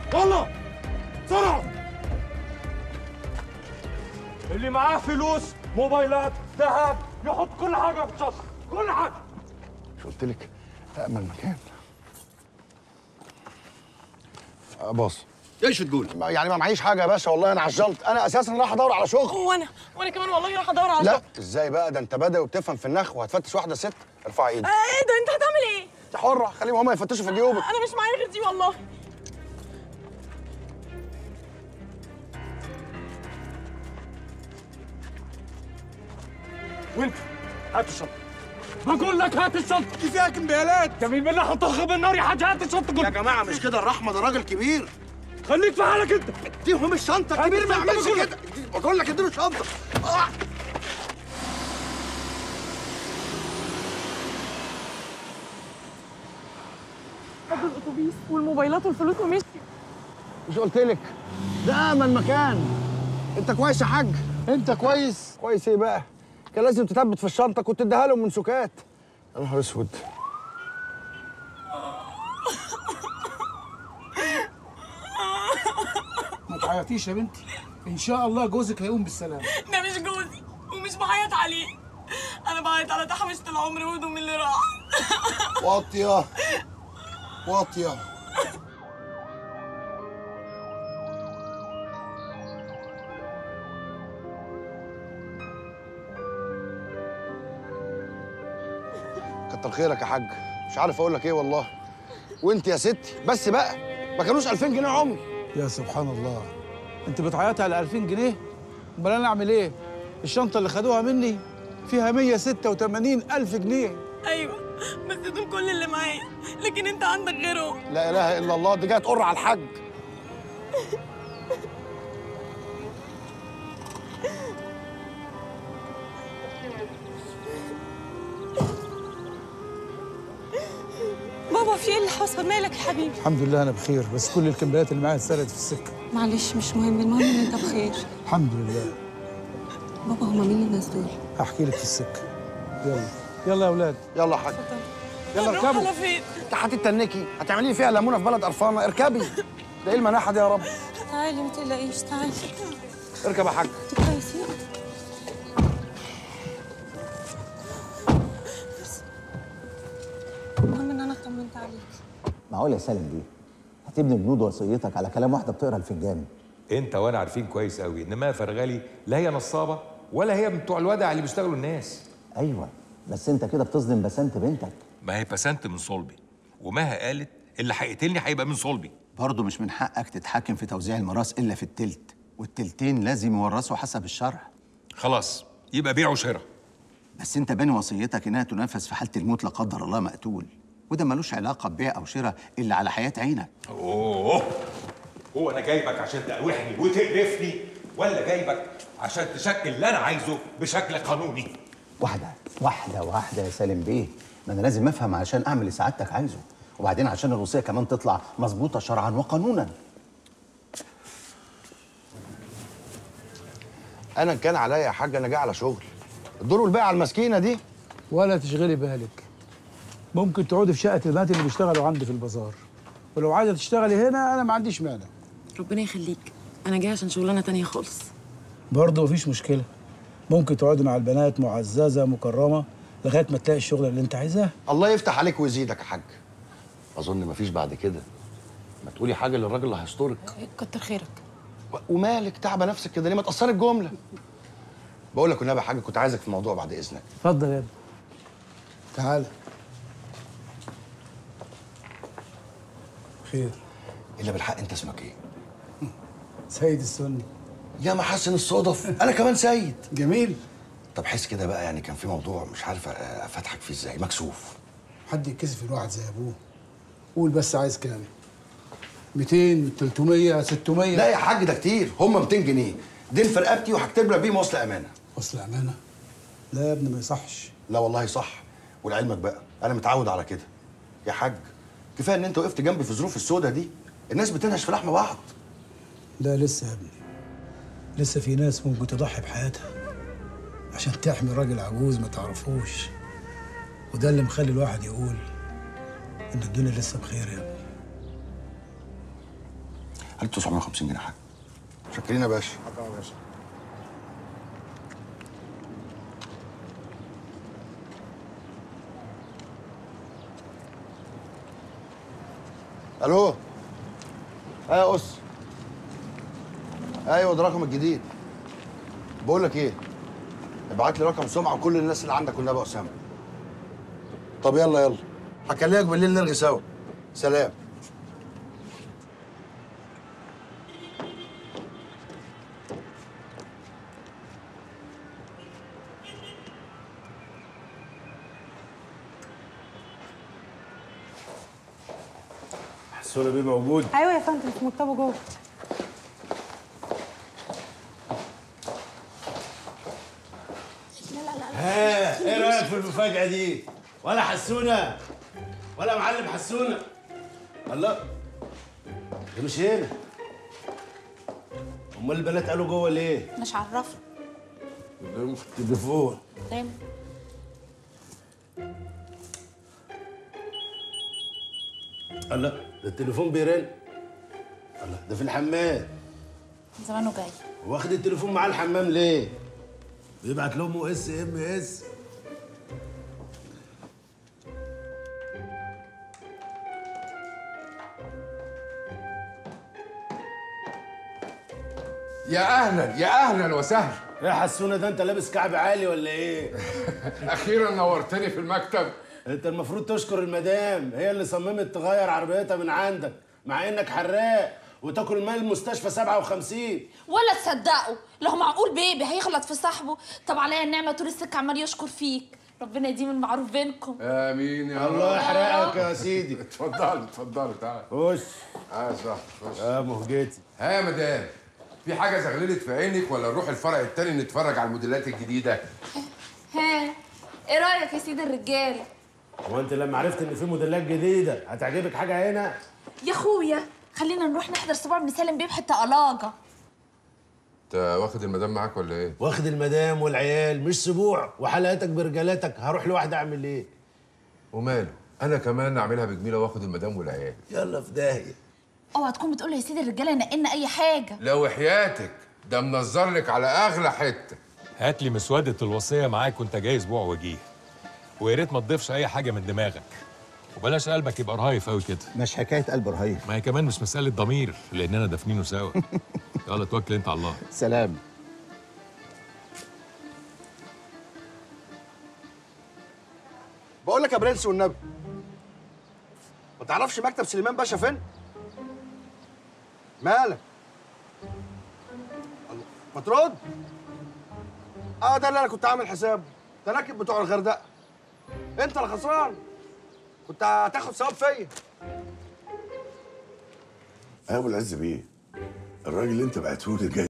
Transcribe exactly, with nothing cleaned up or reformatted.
يلا بسرعة. اللي معاه فلوس، موبايلات، ذهب، يحط كل حاجة في الشنطة، كل حاجة. مش قلت لك أأمن مكان؟ باص. ايش تقول؟ يعني ما معيش حاجه يا باشا، والله انا عجلت، انا اساسا رايح ادور على شغل. وانا وانا كمان والله رايح ادور على لا شغل. ازاي بقى؟ ده انت بدوي وبتفهم في النخ وهتفتش واحده ست؟ ارفع ايدك. آه ايه ده؟ انت هتعمل ايه؟ انت حره، خليهم هم يفتشوا في جيوبك. انا مش معايا غير دي والله. وانت هات الشنطة. بقول لك هات الشنطة. دي فيها كمبيالات. جميل بالله هطخ بالنار يا حاج، هات الشنطة. يا جماعه مش كده، الرحمه ده راجل كبير. خليك في حالك انت. اديهم الشنطه، الكبير ما يعملش كده. بقول لك اديله الشنطه. آه. خدوا الاتوبيس والموبايلات والفلوس ومشي. مش قلت لك ده امن مكان؟ انت كويس يا حاج؟ انت كويس؟ كويس ايه بقى؟ كان لازم تثبت في الشنطه، كنت اديها لهم من سكات. يا نهار اسود. ما تعيطيش يا بنتي، ان شاء الله جوزك هيقوم بالسلامه. ده مش جوزي ومش بعيط عليه، انا بعيط على تحويشة العمر وهدوم اللي راح. واطيه واطيه. كتر خيرك يا حاج، مش عارف اقول لك ايه والله. وانت يا ستي بس بقى، ما كانوش ألفين جنيه عمري. يا سبحان الله، انت بتعيطي على ألفين جنيه؟ امال انا اعمل ايه؟ الشنطه اللي خدوها مني فيها مية وستة وتمانين ألف جنيه. ايوه بس دول كل اللي معايا، لكن انت عندك غيرهم. لا اله الا الله، دي جايه تقر على الحاج. بابا في ايه اللي حصل؟ مالك يا حبيبي؟ الحمد لله انا بخير، بس كل الكمبيالات اللي معايا اتسرقت في السكه. معلش مش مهم، المهم ان انت بخير. الحمد لله. بابا هما مين الناس دول؟ هحكي لك في السكه. يلا يلا يا اولاد. يلا يا حاج. يلا هنروح اركبوا. على فين؟ انت هتتنكي؟ هتعملي لي فيها ليمونه في بلد قرفانه؟ اركبي. ده ايه المناحه دي يا رب؟ تعالي ما تقلقيش، تعالي. اركب يا حاج. انتوا كويسين؟ المهم ان انا اطمنت عليك. معقول يا سالم دي هتبني بنود وصيتك على كلام واحده بتقرا الفنجان؟ انت وانا عارفين كويس قوي ان ما فرغلي لا هي نصابه ولا هي بتوع الودع اللي بيشتغلوا الناس. ايوه بس انت كده بتظلم بسنت بنتك. ما هي بسنت من صلبي، ومها قالت اللي هيقتلني هيبقى من صلبي. برضه مش من حقك تتحكم في توزيع الميراث الا في التلت، والتلتين لازم يورثوا حسب الشرع. خلاص يبقى بيع وشراء. بس انت باني وصيتك انها تنفذ في حاله الموت لا قدر الله مقتول، وده ملوش علاقه ببيع او شراء الا على حياه عينك. اوه، هو انا جايبك عشان تقاوحني وتقرفني، ولا جايبك عشان تشكل اللي انا عايزه بشكل قانوني؟ واحده واحده واحده يا سالم بيه، ما انا لازم افهم عشان اعمل اللي سعادتك عايزه، وبعدين عشان الوصيه كمان تطلع مظبوطه شرعا وقانونا. انا كان عليا يا حاج، انا جاي على شغل. الدور والباقي على المسكينه دي. ولا تشغلي بالك، ممكن تقعدي في شقه البنات اللي بيشتغلوا عندي في البازار، ولو عايزه تشتغلي هنا انا ما عنديش مانع. ربنا يخليك، انا جايه عشان شغلانه تانية خالص. برضه مفيش مشكله، ممكن تقعدي مع البنات معززه مكرمه لغايه ما تلاقي الشغل اللي انت عايزاه. الله يفتح عليك ويزيدك يا حاج. اظن مفيش بعد كده. ما تقولي حاجه للراجل اللي هيسترك. كتر خيرك. ومالك تعبه نفسك كده ليه؟ ما تقصري الجمله. بقول لك والنبي يا حاج، كنت عايزك في موضوع بعد اذنك. اتفضل يا ابني. تعال. خير. الا بالحق انت اسمك ايه؟ سيد السني. يا محسن الصدف، انا كمان سيد. جميل. طب حس كده بقى، يعني كان في موضوع مش عارف افتحك فيه ازاي، مكسوف. حد يتكسف الواحد زي ابوه. قول بس عايز كام؟ ميتين، تلتمية، ستمية؟ لا يا حاج ده كتير، هم ميتين جنيه. دين في رقبتي وهكتب لك بيه وصل امانه. وصل امانه؟ لا يا ابني ما يصحش. لا والله صح، ولعلمك بقى انا متعود على كده. يا حاج كفايه ان انت وقفت جنبي في الظروف السوداء دي، الناس بتنهش في لحم بعض. لا لسه يا ابني، لسه في ناس ممكن تضحي بحياتها عشان تحمي راجل عجوز ما تعرفوش، وده اللي مخلي الواحد يقول ان الدنيا لسه بخير يا ابني. هات تسعمية وخمسين جنيه يا حاج. شكرين يا باشا. حاضر يا باشا. الو. ايوه يا اس. ايوه ده رقم الجديد. بقول لك ايه؟ ابعت لي رقم سمعه وكل الناس اللي عندك والنبي يا اسامه. طب يلا يلا. هكلمك بالليل نرغي سوا. سلام. حسونه بيه موجود؟ ايوه يا فندم في مكتبه جوه. ها ايه رايك في المفاجاه دي؟ ولا حسونه ولا معلم حسونه. الله ده مش هنا. امال البنات قالوا جوه ليه؟ مش عرفنا. ده في التليفون. تمام. الله ده التليفون بيرن. الله ده في الحمام. زمانه جاي. واخد التليفون معاه الحمام ليه؟ بيبعت لامه اس ام اس. يا اهلا يا اهلا وسهلا. يا حسونه ده انت لابس كعب عالي ولا ايه؟ اخيرا نورتني في المكتب. انت المفروض تشكر المدام، هي اللي صممت تغير عربيتها من عندك مع انك حراق وتاكل مال المستشفى سبعة وخمسين. ولا تصدقوا لو معقول بيبي هيغلط في صاحبه. طب عليا النعمه طول السكه عمال يشكر فيك. ربنا يديم المعروف بينكم. امين يا رب. الله يحرقك يا سيدي. اتفضل اتفضل تعال. خش. اه صح خش. يا مهجتي. ها يا مدام، في حاجه زغللت في عينك ولا نروح الفرع التاني نتفرج على الموديلات الجديده؟ ها ايه رايك يا سيدي الرجاله؟ هو انت لما عرفت ان في موديلات جديده هتعجبك حاجه هنا؟ يا اخويا خلينا نروح نحضر صباع ابن سالم بيه بحته قلاجه. انت واخد المدام معاك ولا ايه؟ واخد المدام والعيال مش سبوع وحلقاتك برجالاتك. هروح لوحدي اعمل ايه؟ وماله؟ انا كمان اعملها بجميله واخد المدام والعيال. يلا في داهيه. اوعى تكون بتقول يا سيدي الرجاله نقلنا اي حاجه. لو حياتك ده منظر لك على اغلى حته. هات لي مسوده الوصيه معاك وانت جاي اسبوع وجيه، ويا ريت ما تضيفش اي حاجه من دماغك، وبلاش قلبك يبقى رهيف قوي كده. مش حكايه قلب رهيف، ما هي كمان مش مساله ضمير لاننا دافنينه سوا. يلا توكل انت على الله. سلام. بقول لك يا برنس والنبي، ما تعرفش مكتب سليمان باشا فين؟ مالك؟ الله، ما ترد؟ اه ده اللي انا كنت عامل حسابه، ده راكب بتوع الغردقه. انت اللي خسران، كنت هتاخد ثواب فيا. يا ابو العز بيه، الراجل اللي انت بعته لي جاي